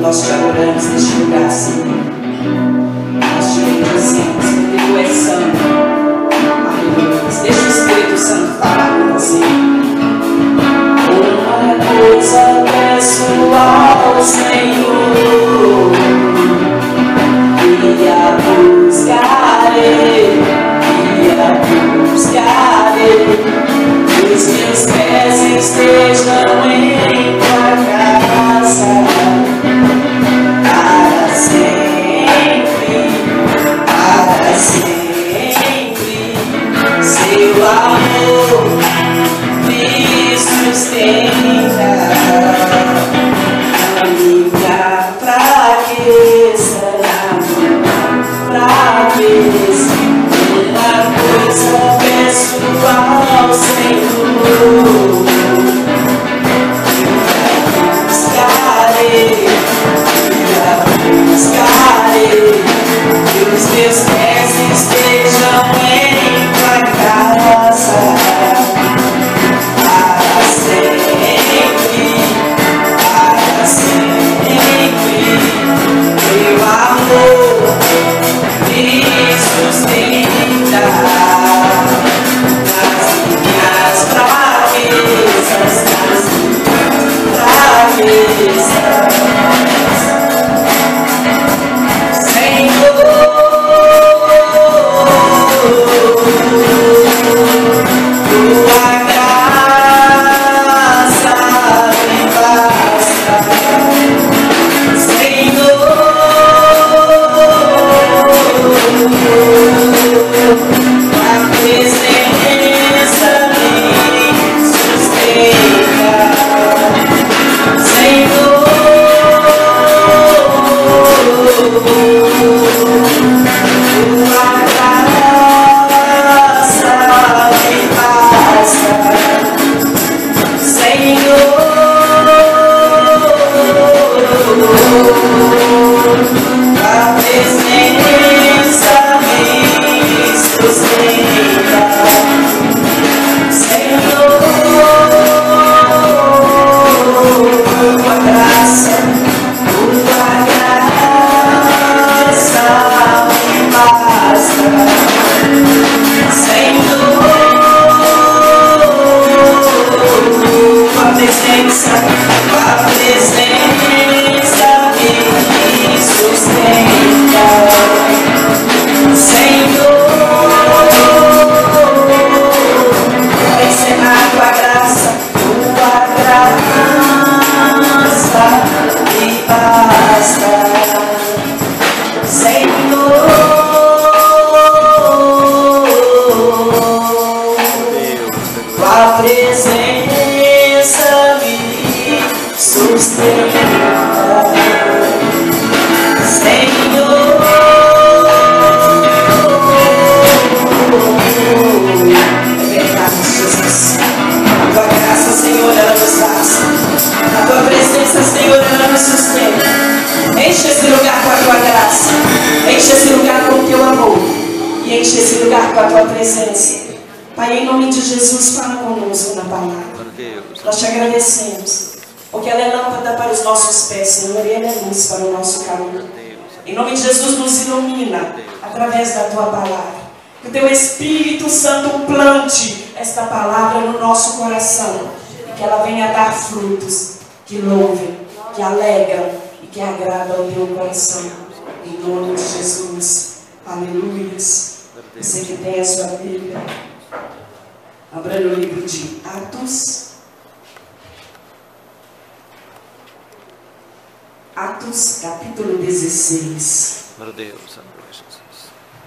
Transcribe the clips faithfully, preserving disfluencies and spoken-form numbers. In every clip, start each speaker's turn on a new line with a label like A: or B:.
A: Nós te adoramos neste lugar, Senhor. Nós te bendizemos, porque tu és santo. Aleluia. Deixa o Espírito Santo falar com você. Uma coisa peço ao Senhor, e a buscarei, e a buscarei, que os meus pés estejam em tua casa, para sempre, para sempre. Seu amor me sustenta na minha fraqueza, na minha fraqueza. Uma coisa peço ao Senhor, buscarei, buscarei, que os meus pés estejam em tua casa, para sempre, para sempre. Teu amor me sustenta nas minhas fraquezas, nas minhas fraquezas. Em nome de Jesus, nos ilumina através da tua palavra. Que o teu Espírito Santo plante esta palavra no nosso coração e que ela venha dar frutos que louvem, que alegram e que agradam ao teu coração. Em nome de Jesus. Aleluia. Você que tem a sua Bíblia, abra no livro de Atos. Atos, capítulo dezesseis.
B: Meu Deus, aleluia, Jesus.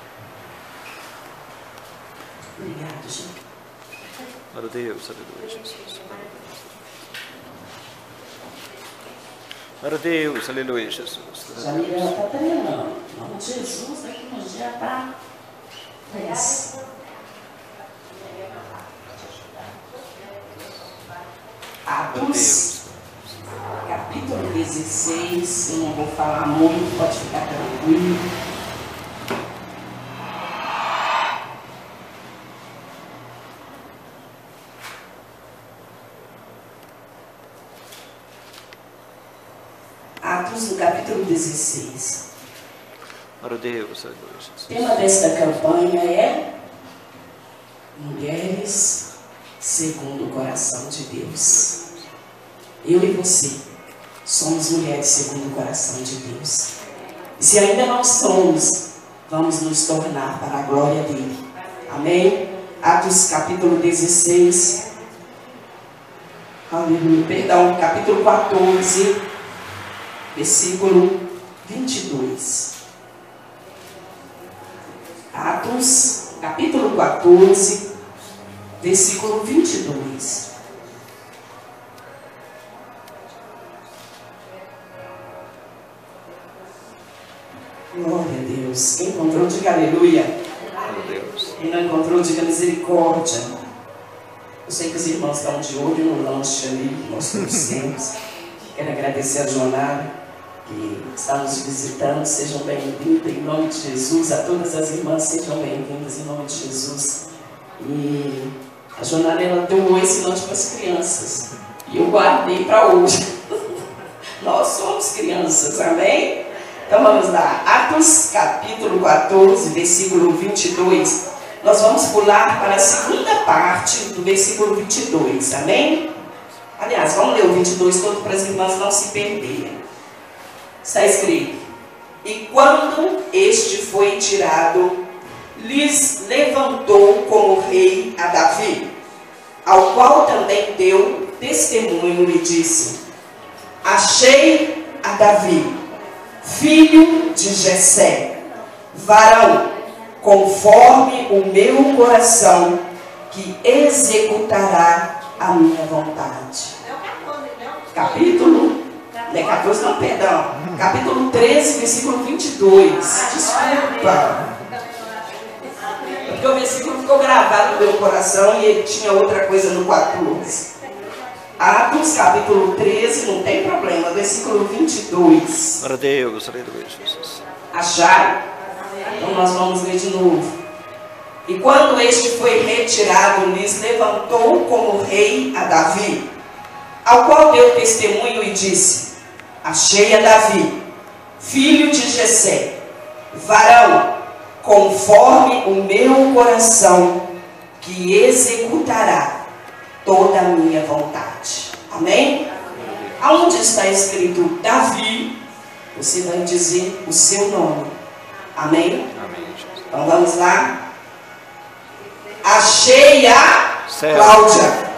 A: Obrigado, gente.
B: Meu Deus, aleluia, Jesus. Meu Deus, aleluia, Jesus.
A: Jamila está treinando. Em nome de Jesus, aqui no dia está. Atos, capítulo dezesseis. Eu não vou falar muito, pode ficar tranquilo. Atos, no capítulo dezesseis.
B: Glória a Deus, aleluia, Jesus.
A: O tema desta campanha é Mulheres segundo o coração de Deus. Eu e você somos mulheres segundo o coração de Deus. E se ainda não somos, vamos nos tornar para a glória dele. Amém? Atos capítulo dezesseis. Aleluia. Perdão, capítulo quatorze, versículo vinte e dois. Atos, capítulo quatorze, versículo vinte e dois. Glória a Deus. Quem encontrou, diga aleluia.
B: Glória a Deus.
A: Quem não encontrou, diga misericórdia. Eu sei que os irmãos estão de olho no lanche ali, nós trouxemos. Quero agradecer a Jonara, que está nos visitando. Sejam bem-vindas em nome de Jesus. A todas as irmãs, sejam bem-vindas em nome de Jesus. E a Jonara, ela deu esse lanche para as crianças. E eu guardei para hoje. Nós somos crianças, amém? Então vamos lá. Atos capítulo quatorze, versículo vinte e dois. Nós vamos pular para a segunda parte do versículo vinte e dois, amém? Aliás, vamos ler o vinte e dois todo para as irmãs não se perderem. Está escrito: e quando este foi tirado, lhes levantou como rei a Davi, ao qual também deu testemunho e disse: achei a Davi, filho de Jessé, varão conforme o meu coração, que executará a minha vontade. Capítulo, não é quatorze, não, perdão. Capítulo treze, versículo vinte e dois. Desculpa. Porque o versículo ficou gravado no meu coração e ele tinha outra coisa no quatorze. Atos, capítulo treze, não tem problema. Versículo vinte e dois.
B: Glória a Deus, aleluia, Jesus.
A: Acharam? Então nós vamos ler de novo. E quando este foi retirado, lhes levantou como rei a Davi, ao qual deu testemunho e disse: achei a Davi, filho de Jessé, varão conforme o meu coração, que executará toda a minha vontade. Amém? Aonde está escrito Davi, você vai dizer o seu nome. Amém?
B: Amém, Jesus.
A: Então vamos lá. Achei a
B: Céu.
A: Cláudia,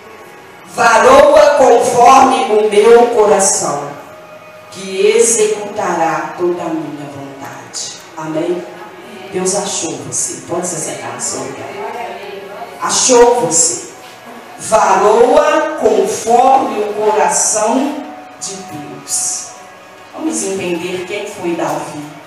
A: varoa conforme o meu coração, que executará toda a minha vontade. Amém? Deus achou você. Pode se sentar no seu lugar. Achou você, varoa conforme o coração de Deus. Vamos entender quem foi Davi.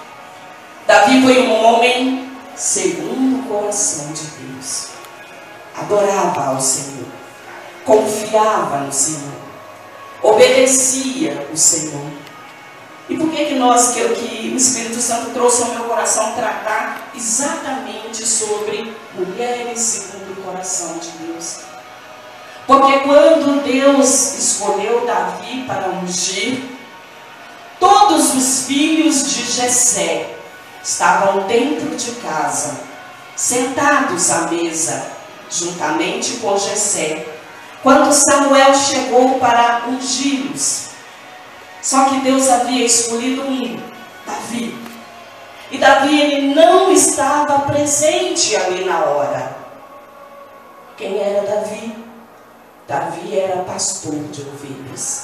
A: Davi foi um homem segundo o coração de Deus. Adorava ao Senhor, confiava no Senhor, obedecia o Senhor. E por que que nós, que, que o Espírito Santo trouxe ao meu coração tratar exatamente sobre mulheres segundo o coração de Deus? Porque quando Deus escolheu Davi para ungir, todos os filhos de Jessé estavam dentro de casa, sentados à mesa, juntamente com Jessé, quando Samuel chegou para ungí-los. Só que Deus havia escolhido um, Davi. E Davi, ele não estava presente ali na hora. Quem era Davi? Davi era pastor de ovelhas.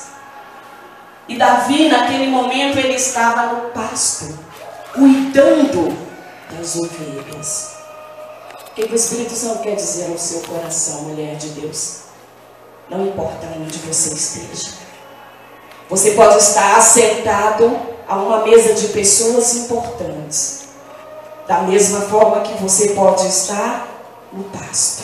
A: E Davi, naquele momento, ele estava no pasto, cuidando das ovelhas. O que o Espírito Santo quer dizer ao seu coração, mulher de Deus? Não importa onde você esteja. Você pode estar assentado a uma mesa de pessoas importantes, da mesma forma que você pode estar no pasto.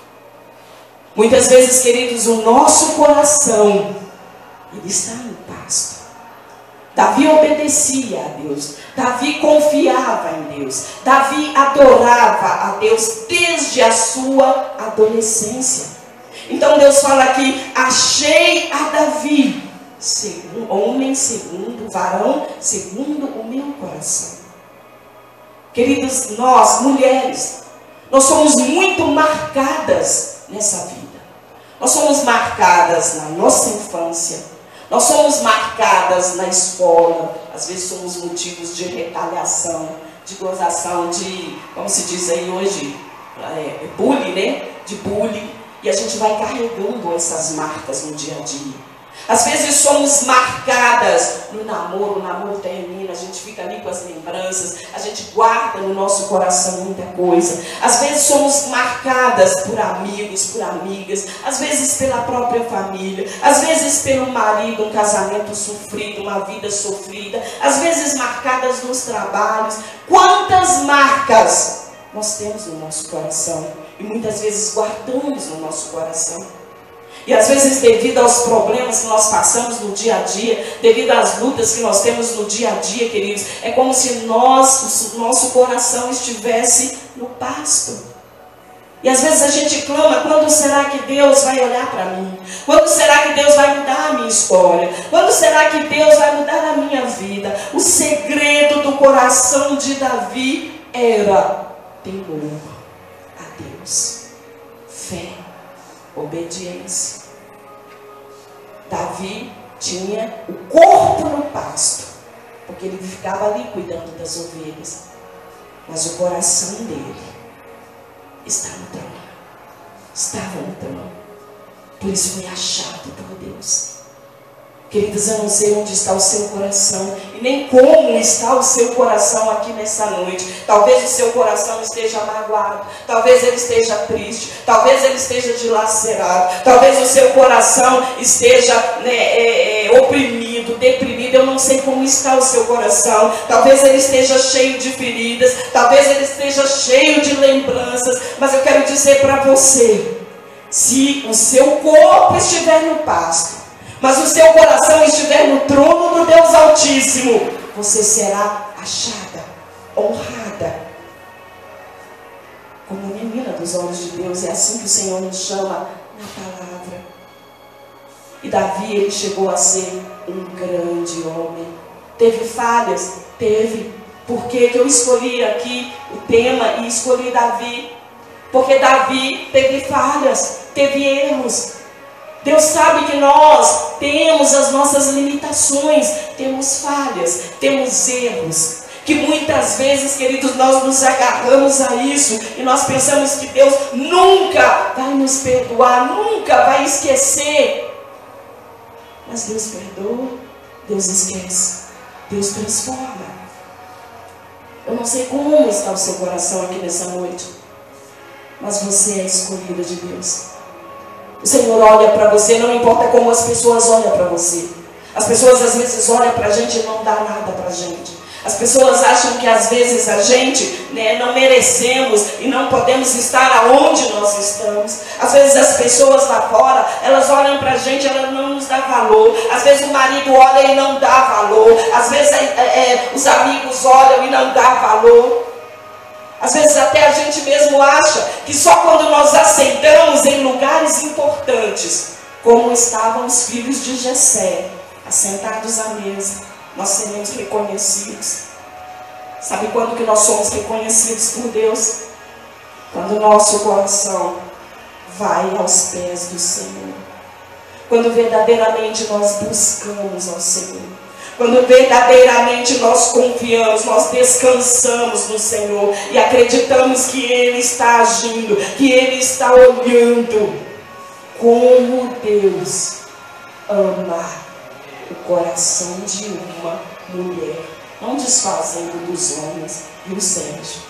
A: Muitas vezes, queridos, o nosso coração, ele está no pasto. Davi obedecia a Deus, Davi confiava em Deus, Davi adorava a Deus desde a sua adolescência. Então Deus fala aqui: achei a Davi, segundo, homem segundo, varão segundo o meu coração. Queridos, nós, mulheres, nós somos muito marcadas nessa vida. Nós somos marcadas na nossa infância. Nós somos marcadas na escola. Às vezes somos motivos de retaliação, de gozação, de, como se diz aí hoje, é, bullying, né? De bullying. E a gente vai carregando essas marcas no dia a dia. Às vezes somos marcadas no namoro, o namoro termina, a gente fica ali com as lembranças, a gente guarda no nosso coração muita coisa. Às vezes somos marcadas por amigos, por amigas, às vezes pela própria família, às vezes pelo marido, um casamento sofrido, uma vida sofrida, às vezes marcadas nos trabalhos. Quantas marcas nós temos no nosso coração e muitas vezes guardamos no nosso coração. E às vezes, devido aos problemas que nós passamos no dia a dia, devido às lutas que nós temos no dia a dia, queridos, é como se nós, o nosso coração estivesse no pasto. E às vezes a gente clama: quando será que Deus vai olhar para mim? Quando será que Deus vai mudar a minha história? Quando será que Deus vai mudar a minha vida? O segredo do coração de Davi era temor a Deus, fé, obediência. Davi tinha o corpo no pasto, porque ele ficava ali cuidando das ovelhas, mas o coração dele está no trono, estava no trono. Por isso foi achado por Deus. Queridos, eu não sei onde está o seu coração e nem como está o seu coração aqui nessa noite. Talvez o seu coração esteja magoado, talvez ele esteja triste, talvez ele esteja dilacerado, talvez o seu coração esteja né, é, é, oprimido, deprimido. Eu não sei como está o seu coração. Talvez ele esteja cheio de feridas, talvez ele esteja cheio de lembranças. Mas eu quero dizer para você: se o seu corpo estiver no pasto, mas o seu coração estiver no trono do Deus Altíssimo, você será achada, honrada, como menina dos olhos de Deus. É assim que o Senhor nos chama na palavra. E Davi, ele chegou a ser um grande homem. Teve falhas? Teve. Por que que eu escolhi aqui o tema e escolhi Davi? Porque Davi teve falhas, teve erros. Deus sabe que nós temos as nossas limitações, temos falhas, temos erros, que muitas vezes, queridos, nós nos agarramos a isso e nós pensamos que Deus nunca vai nos perdoar, nunca vai esquecer. Mas Deus perdoa, Deus esquece, Deus transforma. Eu não sei como está o seu coração aqui nessa noite, mas você é escolhida de Deus. O Senhor olha para você, não importa como as pessoas olham para você. As pessoas às vezes olham para a gente e não dá nada para a gente. As pessoas acham que às vezes a gente né, não merecemos e não podemos estar aonde nós estamos. Às vezes as pessoas lá fora, elas olham para a gente e elas não nos dão valor. Às vezes o marido olha e não dá valor. Às vezes é, é, os amigos olham e não dá valor. Às vezes até a gente mesmo acha que só quando nós aceitamos em lugares importantes, como estavam os filhos de Jessé, assentados à mesa, nós seremos reconhecidos. Sabe quando que nós somos reconhecidos por Deus? Quando o nosso coração vai aos pés do Senhor. Quando verdadeiramente nós buscamos ao Senhor. Quando verdadeiramente nós confiamos, nós descansamos no Senhor e acreditamos que Ele está agindo, que Ele está olhando. Como Deus ama o coração de uma mulher, não desfazendo dos homens, viu, Sérgio?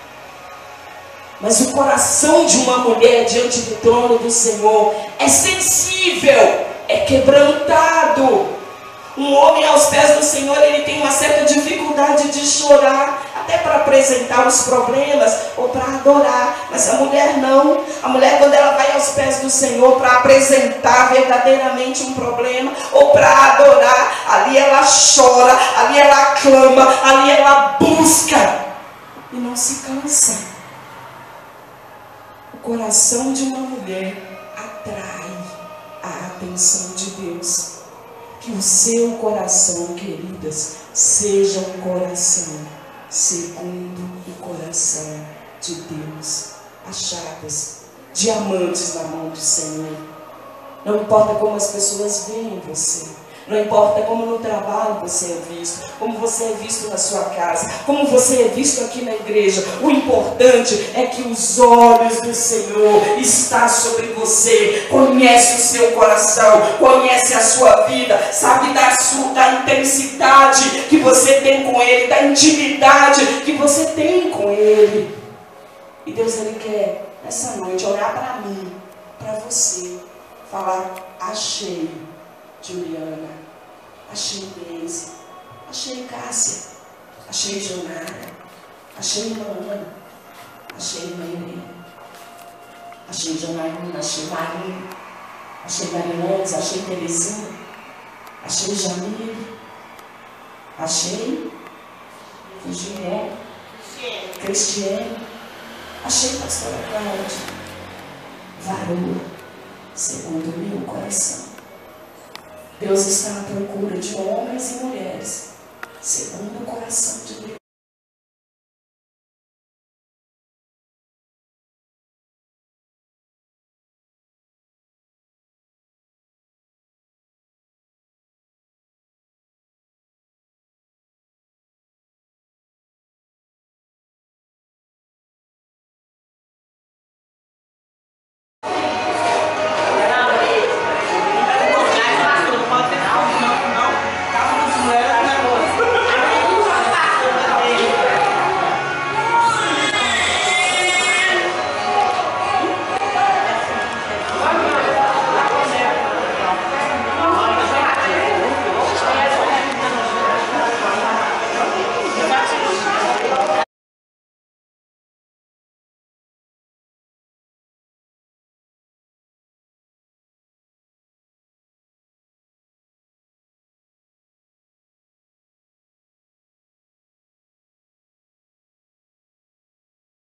A: Mas o coração de uma mulher diante do trono do Senhor é sensível, é quebrantado. Um homem aos pés do Senhor, ele tem uma certa dificuldade de chorar, até para apresentar os problemas ou para adorar. Mas a mulher não. A mulher, quando ela vai aos pés do Senhor para apresentar verdadeiramente um problema ou para adorar, ali ela chora, ali ela clama, ali ela busca e não se cansa. O coração de uma mulher atrai a atenção de Deus. Que o seu coração, queridas, seja um coração segundo o coração de Deus. Achadas, diamantes na mão do Senhor. Não importa como as pessoas veem você. Não importa como no trabalho você é visto, como você é visto na sua casa, como você é visto aqui na igreja. O importante é que os olhos do Senhor estão sobre você. Conhece o seu coração, conhece a sua vida, sabe da, sua, da intensidade que você tem com Ele, da intimidade que você tem com Ele. E Deus, Ele quer, nessa noite, olhar para mim, para você, falar: achei Juliana, achei Deise, achei Cássia, achei Jonara, achei Ana, achei Maria, achei Janaína, achei Maria, achei Marilene, achei Terezinha, achei Jamile, achei Virginia, Cristiane, achei Pastora Cláudia, varou segundo o meu coração. Deus está à procura de homens e mulheres segundo o coração de Deus.